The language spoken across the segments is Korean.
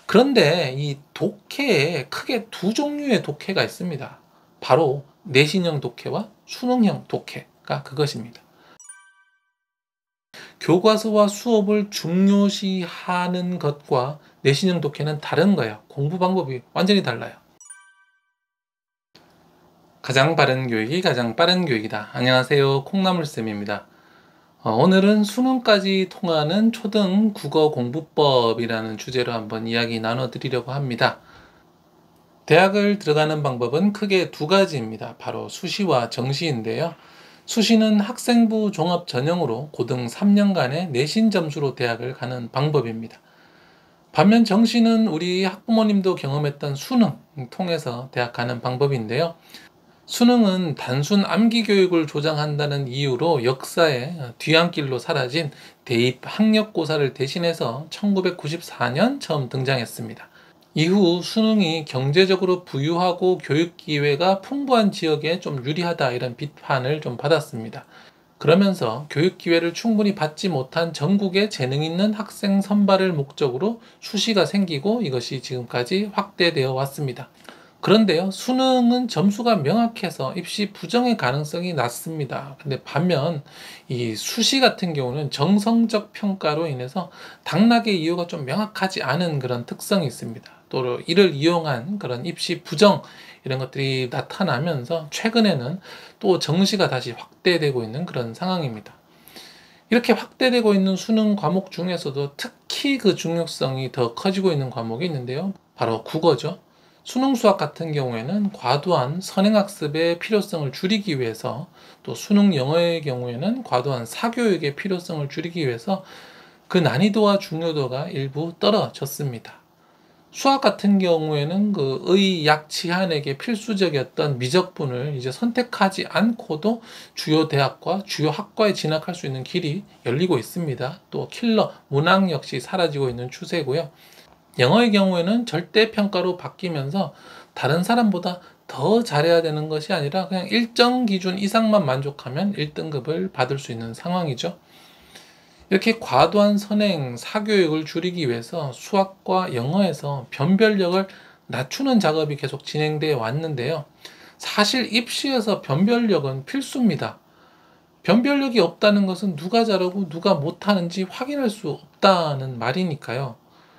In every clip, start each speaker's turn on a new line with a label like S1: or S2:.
S1: 그런데 이 독해에 크게 두 종류의 독해가 있습니다. 바로 내신형 독해와 수능형 독해가 그것입니다. 교과서와 수업을 중요시하는 것과 내신형 독해는 다른 거예요. 공부 방법이 완전히 달라요. 가장 바른 교육이 가장 빠른 교육이다. 안녕하세요. 콩나물쌤입니다. 오늘은 수능까지 통하는 초등 국어 공부법이라는 주제로 한번 이야기 나눠드리려고 합니다. 대학을 들어가는 방법은 크게 두 가지입니다. 바로 수시와 정시인데요. 수시는 학생부 종합 전형으로 고등 3년간의 내신 점수로 대학을 가는 방법입니다. 반면 정시는 우리 학부모님도 경험했던 수능 통해서 대학 가는 방법인데요. 수능은 단순 암기 교육을 조장한다는 이유로 역사의 뒤안길로 사라진 대입 학력고사를 대신해서 1994년 처음 등장했습니다. 이후 수능이 경제적으로 부유하고 교육 기회가 풍부한 지역에 좀 유리하다 이런 비판을 좀 받았습니다. 그러면서 교육 기회를 충분히 받지 못한 전국의 재능 있는 학생 선발을 목적으로 수시가 생기고 이것이 지금까지 확대되어 왔습니다. 그런데요, 수능은 점수가 명확해서 입시 부정의 가능성이 낮습니다. 근데 반면 이 수시 같은 경우는 정성적 평가로 인해서 당락의 이유가 좀 명확하지 않은 그런 특성이 있습니다. 또 이를 이용한 그런 입시 부정 이런 것들이 나타나면서 최근에는 또 정시가 다시 확대되고 있는 그런 상황입니다. 이렇게 확대되고 있는 수능 과목 중에서도 특히 그 중요성이 더 커지고 있는 과목이 있는데요. 바로 국어죠. 수능 수학 같은 경우에는 과도한 선행학습의 필요성을 줄이기 위해서, 또 수능 영어의 경우에는 과도한 사교육의 필요성을 줄이기 위해서 그 난이도와 중요도가 일부 떨어졌습니다. 수학 같은 경우에는 그 의, 약, 치한에게 필수적이었던 미적분을 이제 선택하지 않고도 주요 대학과 주요 학과에 진학할 수 있는 길이 열리고 있습니다. 또 킬러 문항 역시 사라지고 있는 추세고요. 영어의 경우에는 절대평가로 바뀌면서 다른 사람보다 더 잘해야 되는 것이 아니라 그냥 일정 기준 이상만 만족하면 1등급을 받을 수 있는 상황이죠. 이렇게 과도한 선행, 사교육을 줄이기 위해서 수학과 영어에서 변별력을 낮추는 작업이 계속 진행되어 왔는데요. 사실 입시에서 변별력은 필수입니다. 변별력이 없다는 것은 누가 잘하고 누가 못하는지 확인할 수 없다는 말이니까요.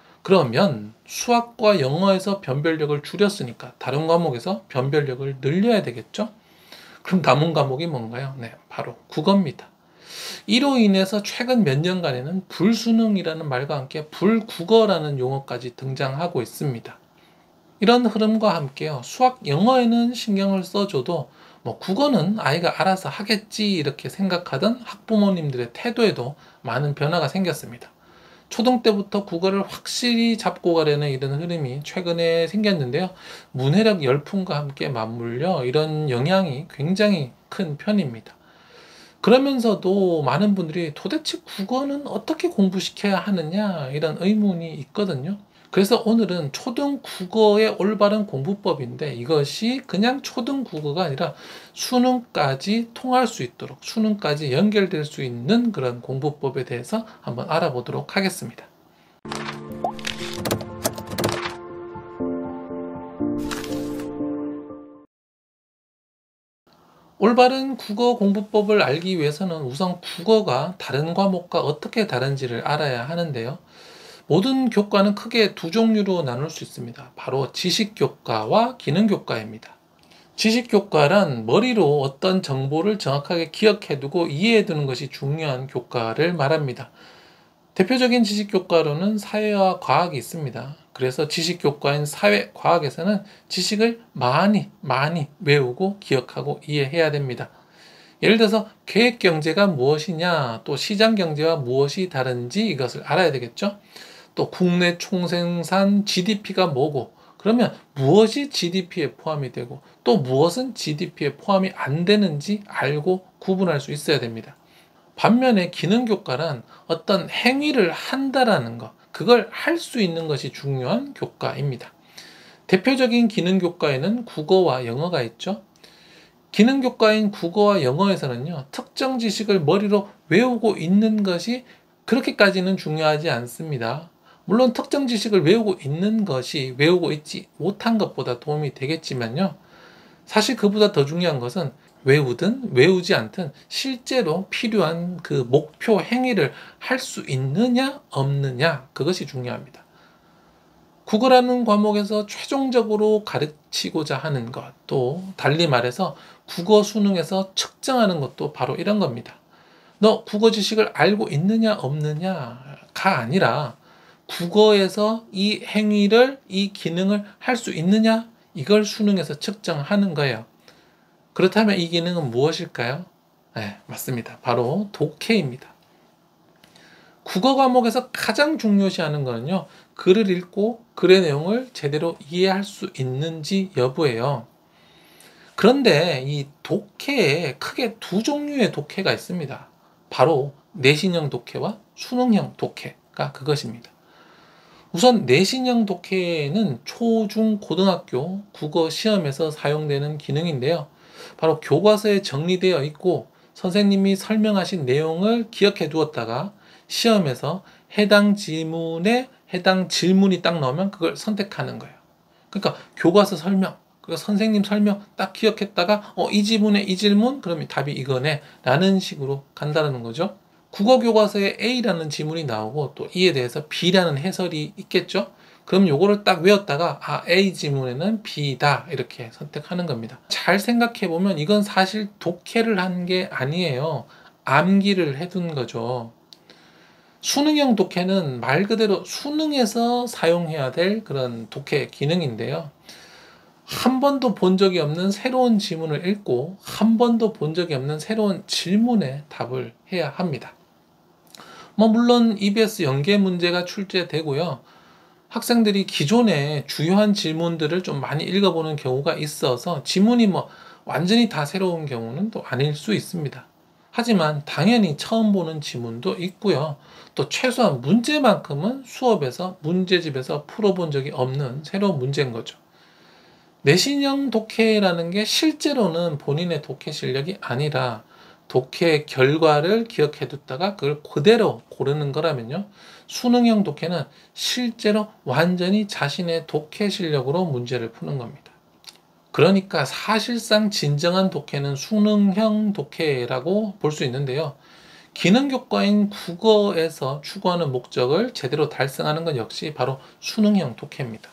S1: 그러면 수학과 영어에서 변별력을 줄였으니까 다른 과목에서 변별력을 늘려야 되겠죠? 그럼 남은 과목이 뭔가요? 네, 바로 국어입니다. 이로 인해서 최근 몇 년간에는 불수능이라는 말과 함께 불국어라는 용어까지 등장하고 있습니다. 이런 흐름과 함께요, 수학, 영어에는 신경을 써줘도 국어는 아이가 알아서 하겠지 이렇게 생각하던 학부모님들의 태도에도 많은 변화가 생겼습니다. 초등 때부터 국어를 확실히 잡고 가려는 이런 흐름이 최근에 생겼는데요. 문해력 열풍과 함께 맞물려 이런 영향이 굉장히 큰 편입니다. 그러면서도 많은 분들이 도대체 국어는 어떻게 공부시켜야 하느냐 이런 의문이 있거든요. 그래서 오늘은 초등 국어의 올바른 공부법인데 이것이 그냥 초등 국어가 아니라 수능까지 통할 수 있도록, 수능까지 연결될 수 있는 그런 공부법에 대해서 한번 알아보도록 하겠습니다. 올바른 국어 공부법을 알기 위해서는 우선 국어가 다른 과목과 어떻게 다른지를 알아야 하는데요. 모든 교과는 크게 두 종류로 나눌 수 있습니다. 바로 지식교과와 기능교과입니다. 지식교과란 머리로 어떤 정보를 정확하게 기억해두고 이해해두는 것이 중요한 교과를 말합니다. 대표적인 지식교과로는 사회와 과학이 있습니다. 그래서 지식교과인 사회과학에서는 지식을 많이 외우고 기억하고 이해해야 됩니다. 예를 들어서 계획경제가 무엇이냐, 또 시장경제와 무엇이 다른지 이것을 알아야 되겠죠. 또 국내 총생산 GDP가 뭐고, 그러면 무엇이 GDP에 포함이 되고 또 무엇은 GDP에 포함이 안 되는지 알고 구분할 수 있어야 됩니다. 반면에 기능교과란 어떤 행위를 한다라는 것, 그걸 할 수 있는 것이 중요한 교과입니다. 대표적인 기능교과에는 국어와 영어가 있죠. 기능교과인 국어와 영어에서는요, 특정 지식을 머리로 외우고 있는 것이 그렇게까지는 중요하지 않습니다. 물론 특정 지식을 외우고 있는 것이 외우고 있지 못한 것보다 도움이 되겠지만요. 사실 그보다 더 중요한 것은 외우든 외우지 않든 실제로 필요한 그 목표 행위를 할 수 있느냐 없느냐, 그것이 중요합니다. 국어라는 과목에서 최종적으로 가르치고자 하는 것, 또 달리 말해서 국어 수능에서 측정하는 것도 바로 이런 겁니다. 너 국어 지식을 알고 있느냐 없느냐가 아니라 국어에서 이 행위를, 이 기능을 할 수 있느냐, 이걸 수능에서 측정하는 거예요. 그렇다면 이 기능은 무엇일까요? 네, 맞습니다. 바로 독해입니다. 국어 과목에서 가장 중요시하는 거는요, 글을 읽고 글의 내용을 제대로 이해할 수 있는지 여부예요. 그런데 이 독해에 크게 두 종류의 독해가 있습니다. 바로 내신형 독해와 수능형 독해가 그것입니다. 우선 내신형 독해는 초, 중, 고등학교 국어 시험에서 사용되는 기능인데요. 바로 교과서에 정리되어 있고 선생님이 설명하신 내용을 기억해 두었다가 시험에서 해당 지문에 해당 질문이 딱 나오면 그걸 선택하는 거예요. 그러니까 교과서 설명, 그 선생님 설명 딱 기억했다가 이 지문에 이 질문? 그러면 답이 이거네 라는 식으로 간다는 거죠. 국어 교과서에 A라는 지문이 나오고 또 이에 대해서 B라는 해설이 있겠죠. 그럼 요거를 딱 외웠다가 A 지문에는 B다 이렇게 선택하는 겁니다. 잘 생각해 보면 이건 사실 독해를 한 게 아니에요. 암기를 해둔 거죠. 수능형 독해는 말 그대로 수능에서 사용해야 될 그런 독해 기능인데요. 한 번도 본 적이 없는 새로운 지문을 읽고 한 번도 본 적이 없는 새로운 질문에 답을 해야 합니다. 물론 EBS 연계 문제가 출제되고요. 학생들이 기존에 주요한 질문들을 좀 많이 읽어보는 경우가 있어서 지문이 완전히 다 새로운 경우는 또 아닐 수 있습니다. 하지만 당연히 처음 보는 지문도 있고요. 또 최소한 문제만큼은 수업에서 문제집에서 풀어본 적이 없는 새로운 문제인 거죠. 내신형 독해라는 게 실제로는 본인의 독해 실력이 아니라 독해 결과를 기억해 뒀다가 그걸 그대로 고르는 거라면요. 수능형 독해는 실제로 완전히 자신의 독해 실력으로 문제를 푸는 겁니다. 그러니까 사실상 진정한 독해는 수능형 독해라고 볼 수 있는데요. 기능교과인 국어에서 추구하는 목적을 제대로 달성하는 것 역시 바로 수능형 독해입니다.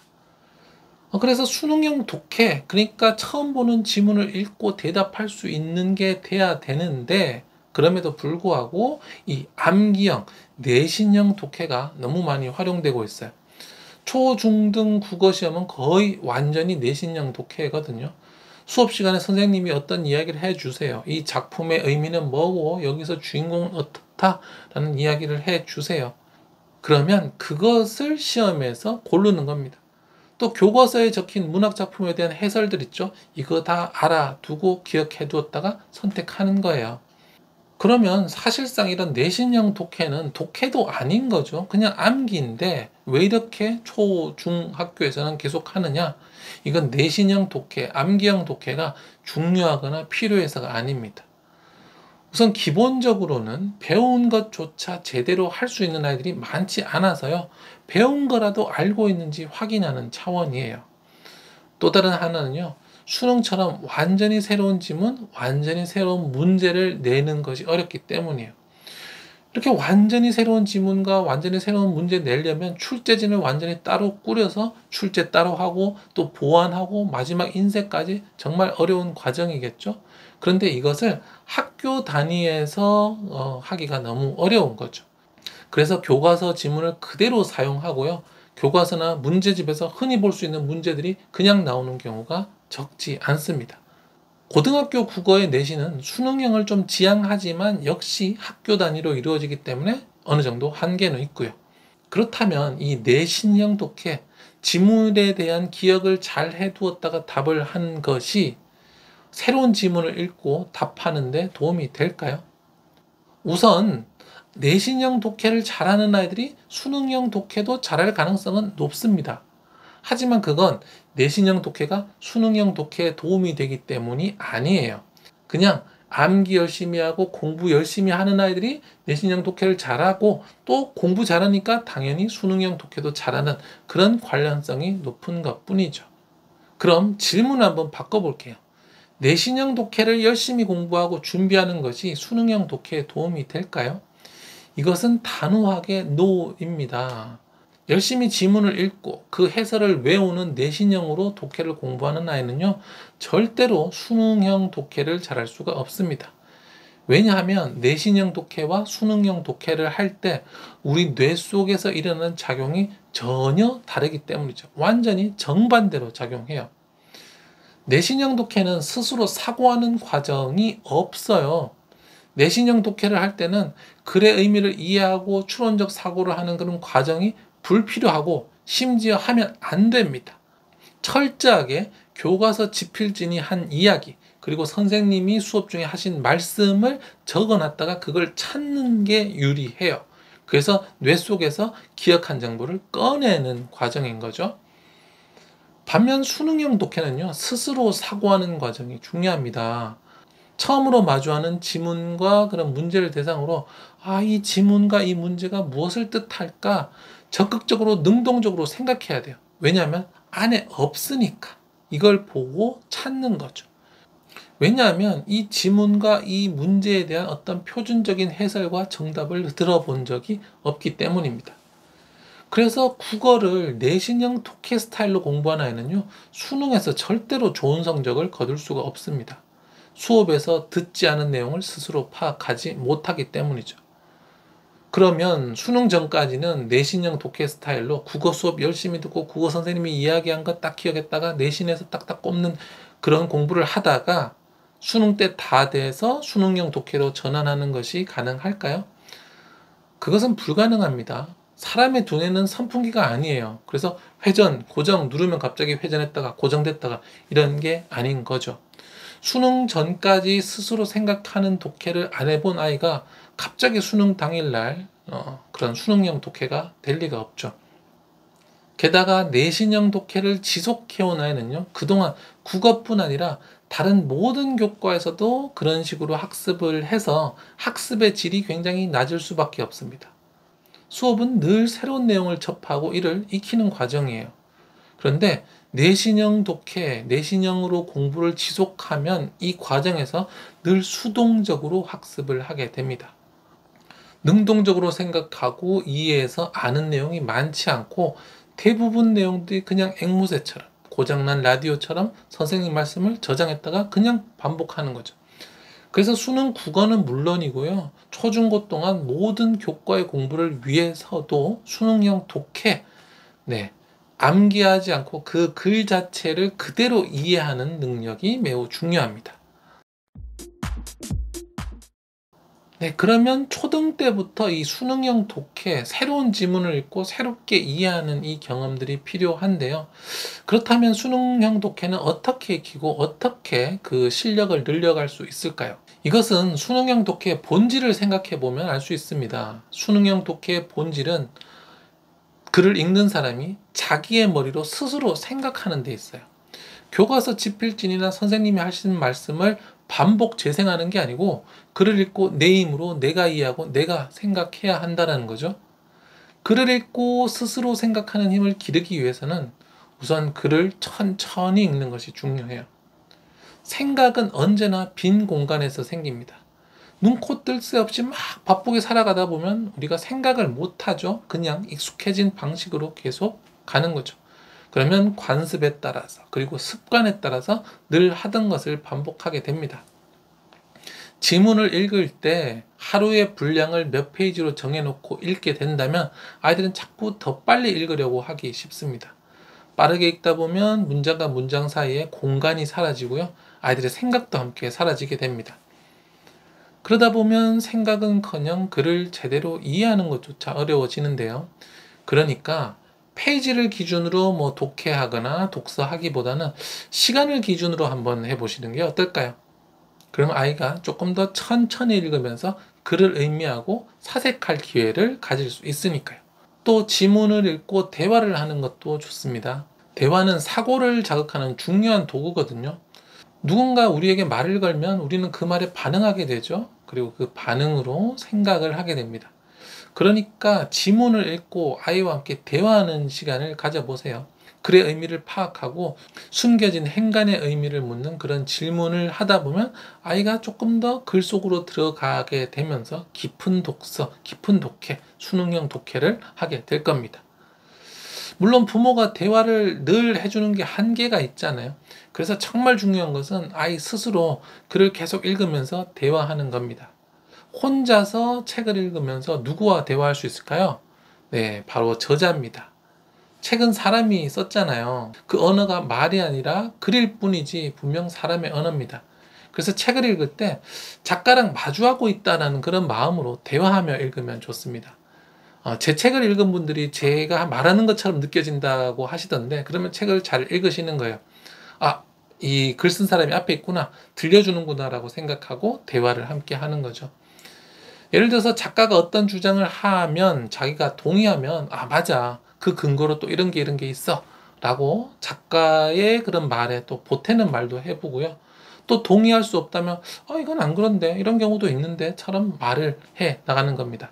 S1: 그래서 수능형 독해, 그러니까 처음 보는 지문을 읽고 대답할 수 있는 게 돼야 되는데 그럼에도 불구하고 이 암기형, 내신형 독해가 너무 많이 활용되고 있어요. 초, 중 등 국어 시험은 거의 완전히 내신형 독해거든요. 수업 시간에 선생님이 어떤 이야기를 해주세요. 이 작품의 의미는 뭐고 여기서 주인공은 어떻다라는 이야기를 해주세요. 그러면 그것을 시험에서 고르는 겁니다. 또 교과서에 적힌 문학 작품에 대한 해설들 있죠. 이거 다 알아두고 기억해 두었다가 선택하는 거예요. 그러면 사실상 이런 내신형 독해는 독해도 아닌 거죠. 그냥 암기인데 왜 이렇게 초, 중 학교에서는 계속 하느냐? 이건 내신형 독해, 암기형 독해가 중요하거나 필요해서가 아닙니다. 우선 기본적으로는 배운 것조차 제대로 할 수 있는 아이들이 많지 않아서요. 배운 거라도 알고 있는지 확인하는 차원이에요. 또 다른 하나는요. 수능처럼 완전히 새로운 지문, 완전히 새로운 문제를 내는 것이 어렵기 때문이에요. 이렇게 완전히 새로운 지문과 완전히 새로운 문제 내려면 출제진을 완전히 따로 꾸려서 출제 따로 하고 또 보완하고 마지막 인쇄까지 정말 어려운 과정이겠죠. 그런데 이것을 학교 단위에서 하기가 너무 어려운 거죠. 그래서 교과서 지문을 그대로 사용하고요. 교과서나 문제집에서 흔히 볼 수 있는 문제들이 그냥 나오는 경우가 적지 않습니다. 고등학교 국어의 내신은 수능형을 좀 지향하지만 역시 학교 단위로 이루어지기 때문에 어느 정도 한계는 있고요. 그렇다면 이 내신형 독해, 지문에 대한 기억을 잘 해두었다가 답을 한 것이 새로운 지문을 읽고 답하는데 도움이 될까요? 우선 내신형 독해를 잘하는 아이들이 수능형 독해도 잘할 가능성은 높습니다. 하지만 그건 내신형 독해가 수능형 독해에 도움이 되기 때문이 아니에요. 그냥 암기 열심히 하고 공부 열심히 하는 아이들이 내신형 독해를 잘하고 또 공부 잘하니까 당연히 수능형 독해도 잘하는 그런 관련성이 높은 것뿐이죠. 그럼 질문을 한번 바꿔볼게요. 내신형 독해를 열심히 공부하고 준비하는 것이 수능형 독해에 도움이 될까요? 이것은 단호하게 NO입니다. 열심히 지문을 읽고 그 해설을 외우는 내신형으로 독해를 공부하는 아이는요, 절대로 수능형 독해를 잘할 수가 없습니다. 왜냐하면 내신형 독해와 수능형 독해를 할 때 우리 뇌 속에서 일어나는 작용이 전혀 다르기 때문이죠. 완전히 정반대로 작용해요. 내신형 독해는 스스로 사고하는 과정이 없어요. 내신형 독해를 할 때는 글의 의미를 이해하고 추론적 사고를 하는 그런 과정이 불필요하고 심지어 하면 안 됩니다. 철저하게 교과서 지필진이 한 이야기, 그리고 선생님이 수업 중에 하신 말씀을 적어놨다가 그걸 찾는 게 유리해요. 그래서 뇌 속에서 기억한 정보를 꺼내는 과정인 거죠. 반면 수능형 독해는요, 스스로 사고하는 과정이 중요합니다. 처음으로 마주하는 지문과 그런 문제를 대상으로 이 지문과 이 문제가 무엇을 뜻할까 적극적으로 능동적으로 생각해야 돼요. 왜냐하면 안에 없으니까 이걸 보고 찾는 거죠. 왜냐하면 이 지문과 이 문제에 대한 어떤 표준적인 해설과 정답을 들어본 적이 없기 때문입니다. 그래서 국어를 내신형 독해 스타일로 공부하는 아이는요, 수능에서 절대로 좋은 성적을 거둘 수가 없습니다. 수업에서 듣지 않은 내용을 스스로 파악하지 못하기 때문이죠. 그러면 수능 전까지는 내신형 독해 스타일로 국어 수업 열심히 듣고 국어 선생님이 이야기한 거 딱 기억했다가 내신에서 딱딱 꼽는 그런 공부를 하다가 수능 때 다 돼서 수능형 독해로 전환하는 것이 가능할까요? 그것은 불가능합니다. 사람의 두뇌는 선풍기가 아니에요. 그래서 회전, 고정 누르면 갑자기 회전했다가 고정됐다가 이런 게 아닌 거죠. 수능 전까지 스스로 생각하는 독해를 안 해본 아이가 갑자기 수능 당일날 그런 수능형 독해가 될 리가 없죠. 게다가 내신형 독해를 지속해온 아이는요, 그동안 국어뿐 아니라 다른 모든 교과에서도 그런 식으로 학습을 해서 학습의 질이 굉장히 낮을 수밖에 없습니다. 수업은 늘 새로운 내용을 접하고 이를 익히는 과정이에요. 그런데 내신형 독해, 내신형으로 공부를 지속하면 이 과정에서 늘 수동적으로 학습을 하게 됩니다. 능동적으로 생각하고 이해해서 아는 내용이 많지 않고 대부분 내용들이 그냥 앵무새처럼 고장난 라디오처럼 선생님 말씀을 저장했다가 그냥 반복하는 거죠. 그래서 수능 국어는 물론이고요. 초중고 동안 모든 교과의 공부를 위해서도 수능형 독해, 암기하지 않고 그 글 자체를 그대로 이해하는 능력이 매우 중요합니다. 그러면 초등 때부터 이 수능형 독해, 새로운 지문을 읽고 새롭게 이해하는 이 경험들이 필요한데요. 그렇다면 수능형 독해는 어떻게 익히고 어떻게 그 실력을 늘려갈 수 있을까요? 이것은 수능형 독해의 본질을 생각해 보면 알 수 있습니다. 수능형 독해의 본질은 글을 읽는 사람이 자기의 머리로 스스로 생각하는 데 있어요. 교과서 지필진이나 선생님이 하신 말씀을 반복 재생하는 게 아니고 글을 읽고 내 힘으로 내가 이해하고 내가 생각해야 한다는 거죠. 글을 읽고 스스로 생각하는 힘을 기르기 위해서는 우선 글을 천천히 읽는 것이 중요해요. 생각은 언제나 빈 공간에서 생깁니다. 눈, 코, 뜰 새 없이 막 바쁘게 살아가다 보면 우리가 생각을 못하죠. 그냥 익숙해진 방식으로 계속 가는 거죠. 그러면 관습에 따라서 그리고 습관에 따라서 늘 하던 것을 반복하게 됩니다. 지문을 읽을 때 하루의 분량을 몇 페이지로 정해놓고 읽게 된다면 아이들은 자꾸 더 빨리 읽으려고 하기 쉽습니다. 빠르게 읽다 보면 문장과 문장 사이에 공간이 사라지고요. 아이들의 생각도 함께 사라지게 됩니다. 그러다 보면 생각은커녕 글을 제대로 이해하는 것조차 어려워지는데요. 그러니까 페이지를 기준으로 독해하거나 독서하기보다는 시간을 기준으로 한번 해보시는 게 어떨까요? 그럼 아이가 조금 더 천천히 읽으면서 글을 의미하고 사색할 기회를 가질 수 있으니까요. 또 지문을 읽고 대화를 하는 것도 좋습니다. 대화는 사고를 자극하는 중요한 도구거든요. 누군가 우리에게 말을 걸면 우리는 그 말에 반응하게 되죠. 그리고 그 반응으로 생각을 하게 됩니다. 그러니까 지문을 읽고 아이와 함께 대화하는 시간을 가져보세요. 글의 의미를 파악하고 숨겨진 행간의 의미를 묻는 그런 질문을 하다 보면 아이가 조금 더 글 속으로 들어가게 되면서 깊은 독서, 깊은 독해, 수능형 독해를 하게 될 겁니다. 물론 부모가 대화를 늘 해주는 게 한계가 있잖아요. 그래서 정말 중요한 것은 아이 스스로 글을 계속 읽으면서 대화하는 겁니다. 혼자서 책을 읽으면서 누구와 대화할 수 있을까요? 네, 바로 저자입니다. 책은 사람이 썼잖아요. 그 언어가 말이 아니라 글일 뿐이지 분명 사람의 언어입니다. 그래서 책을 읽을 때 작가랑 마주하고 있다는 그런 마음으로 대화하며 읽으면 좋습니다. 제 책을 읽은 분들이 제가 말하는 것처럼 느껴진다고 하시던데, 그러면 책을 잘 읽으시는 거예요. 아, 이 글 쓴 사람이 앞에 있구나, 들려주는구나라고 생각하고 대화를 함께 하는 거죠. 예를 들어서 작가가 어떤 주장을 하면 자기가 동의하면, 아, 맞아, 그 근거로 또 이런 게 있어 라고 작가의 그런 말에 또 보태는 말도 해보고요. 또 동의할 수 없다면, 이건 안 그런데, 이런 경우도 있는데 처럼 말을 해 나가는 겁니다.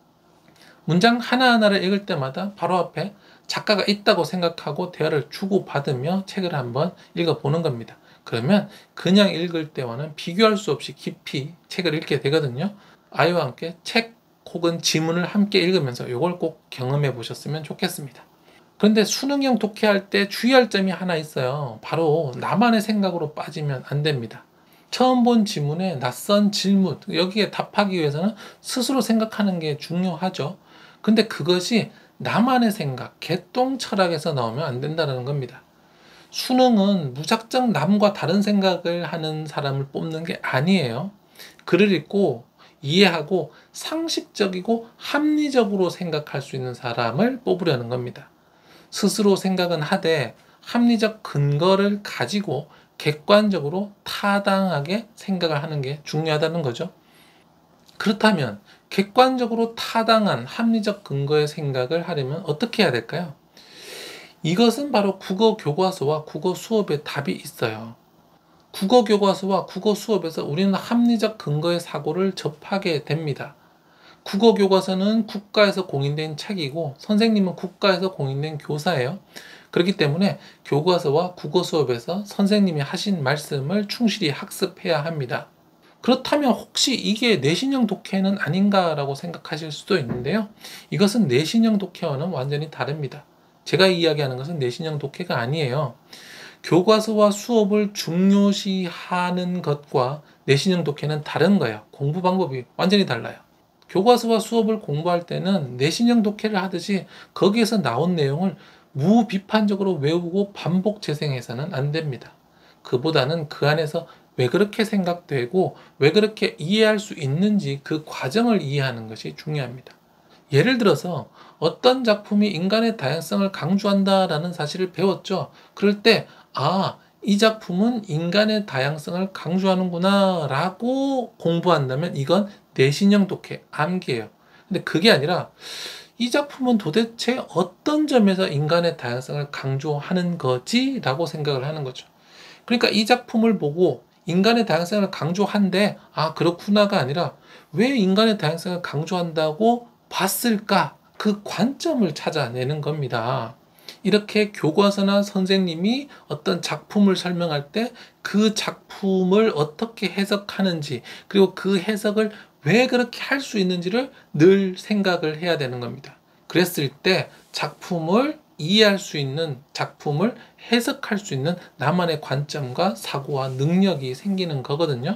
S1: 문장 하나하나를 읽을 때마다 바로 앞에 작가가 있다고 생각하고 대화를 주고받으며 책을 한번 읽어보는 겁니다. 그러면 그냥 읽을 때와는 비교할 수 없이 깊이 책을 읽게 되거든요. 아이와 함께 책 혹은 지문을 함께 읽으면서 이걸 꼭 경험해 보셨으면 좋겠습니다. 그런데 수능형 독해할 때 주의할 점이 하나 있어요. 바로 나만의 생각으로 빠지면 안 됩니다. 처음 본 지문에 낯선 질문, 여기에 답하기 위해서는 스스로 생각하는 게 중요하죠. 근데 그것이 나만의 생각, 개똥 철학에서 나오면 안 된다는 겁니다. 수능은 무작정 남과 다른 생각을 하는 사람을 뽑는 게 아니에요. 글을 읽고 이해하고 상식적이고 합리적으로 생각할 수 있는 사람을 뽑으려는 겁니다. 스스로 생각은 하되 합리적 근거를 가지고 객관적으로 타당하게 생각을 하는 게 중요하다는 거죠. 그렇다면 객관적으로 타당한 합리적 근거의 생각을 하려면 어떻게 해야 될까요? 이것은 바로 국어 교과서와 국어 수업에 답이 있어요. 국어 교과서와 국어 수업에서 우리는 합리적 근거의 사고를 접하게 됩니다. 국어 교과서는 국가에서 공인된 책이고 선생님은 국가에서 공인된 교사예요. 그렇기 때문에 교과서와 국어 수업에서 선생님이 하신 말씀을 충실히 학습해야 합니다. 그렇다면 혹시 이게 내신형 독해는 아닌가라고 생각하실 수도 있는데요. 이것은 내신형 독해와는 완전히 다릅니다. 제가 이야기하는 것은 내신형 독해가 아니에요. 교과서와 수업을 중요시하는 것과 내신형 독해는 다른 거예요. 공부 방법이 완전히 달라요. 교과서와 수업을 공부할 때는 내신형 독해를 하듯이 거기에서 나온 내용을 무비판적으로 외우고 반복 재생해서는 안 됩니다. 그보다는 그 안에서 왜 그렇게 생각되고 왜 그렇게 이해할 수 있는지 그 과정을 이해하는 것이 중요합니다. 예를 들어서 어떤 작품이 인간의 다양성을 강조한다라는 사실을 배웠죠. 그럴 때, 이 작품은 인간의 다양성을 강조하는구나 라고 공부한다면 이건 내신형 독해, 암기예요. 근데 그게 아니라 이 작품은 도대체 어떤 점에서 인간의 다양성을 강조하는 거지? 라고 생각을 하는 거죠. 그러니까 이 작품을 보고 인간의 다양성을 강조한데, 그렇구나가 아니라 왜 인간의 다양성을 강조한다고 봤을까? 그 관점을 찾아내는 겁니다. 이렇게 교과서나 선생님이 어떤 작품을 설명할 때 그 작품을 어떻게 해석하는지, 그리고 그 해석을 왜 그렇게 할 수 있는지를 늘 생각을 해야 되는 겁니다. 그랬을 때 작품을 이해할 수 있는, 작품을 해석할 수 있는 나만의 관점과 사고와 능력이 생기는 거거든요.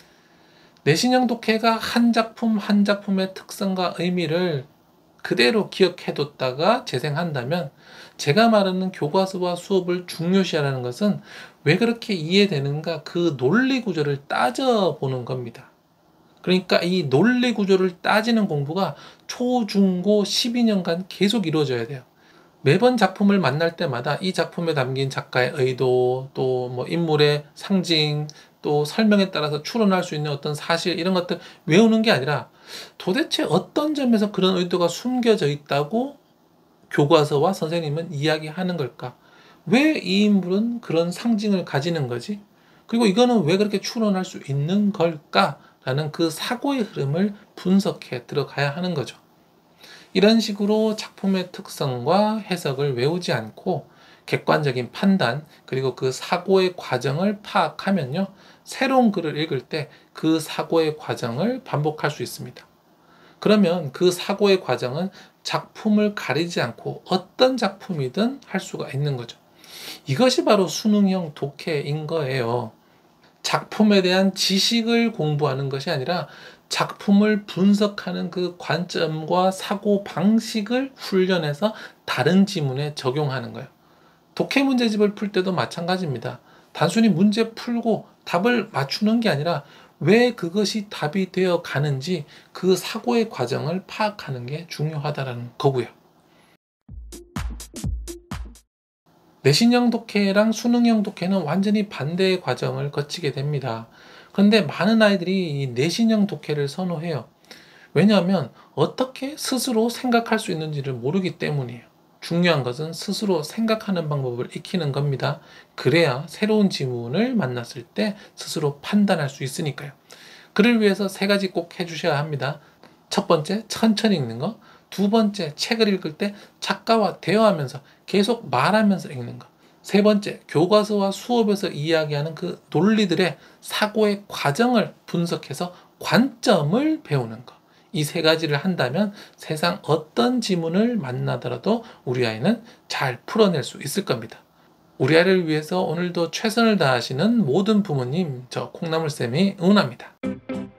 S1: 내신형 독해가 한 작품 한 작품의 특성과 의미를 그대로 기억해뒀다가 재생한다면, 제가 말하는 교과서와 수업을 중요시하라는 것은 왜 그렇게 이해되는가, 그 논리 구조를 따져보는 겁니다. 그러니까 이 논리 구조를 따지는 공부가 초, 중, 고 12년간 계속 이루어져야 돼요. 매번 작품을 만날 때마다 이 작품에 담긴 작가의 의도, 또 뭐 인물의 상징, 또 설명에 따라서 추론할 수 있는 어떤 사실, 이런 것들 외우는 게 아니라 도대체 어떤 점에서 그런 의도가 숨겨져 있다고 교과서와 선생님은 이야기하는 걸까? 왜 이 인물은 그런 상징을 가지는 거지? 그리고 이거는 왜 그렇게 추론할 수 있는 걸까라는 그 사고의 흐름을 분석해 들어가야 하는 거죠. 이런 식으로 작품의 특성과 해석을 외우지 않고 객관적인 판단, 그리고 그 사고의 과정을 파악하면요, 새로운 글을 읽을 때 그 사고의 과정을 반복할 수 있습니다. 그러면 그 사고의 과정은 작품을 가리지 않고 어떤 작품이든 할 수가 있는 거죠. 이것이 바로 수능형 독해인 거예요. 작품에 대한 지식을 공부하는 것이 아니라 작품을 분석하는 그 관점과 사고 방식을 훈련해서 다른 지문에 적용하는 거예요. 독해 문제집을 풀 때도 마찬가지입니다. 단순히 문제 풀고 답을 맞추는 게 아니라 왜 그것이 답이 되어 가는지 그 사고의 과정을 파악하는 게 중요하다는 거고요. 내신형 독해랑 수능형 독해는 완전히 반대의 과정을 거치게 됩니다. 그런데 많은 아이들이 이 내신형 독해를 선호해요. 왜냐하면 어떻게 스스로 생각할 수 있는지를 모르기 때문이에요. 중요한 것은 스스로 생각하는 방법을 익히는 겁니다. 그래야 새로운 지문을 만났을 때 스스로 판단할 수 있으니까요. 그를 위해서 세 가지 꼭 해주셔야 합니다. 첫 번째, 천천히 읽는 거. 두 번째, 책을 읽을 때 작가와 대화하면서 계속 말하면서 읽는 거. 세 번째, 교과서와 수업에서 이야기하는 그 논리들의 사고의 과정을 분석해서 관점을 배우는 거. 이 세 가지를 한다면 세상 어떤 지문을 만나더라도 우리 아이는 잘 풀어낼 수 있을 겁니다. 우리 아이를 위해서 오늘도 최선을 다하시는 모든 부모님, 저 콩나물쌤이 응원합니다.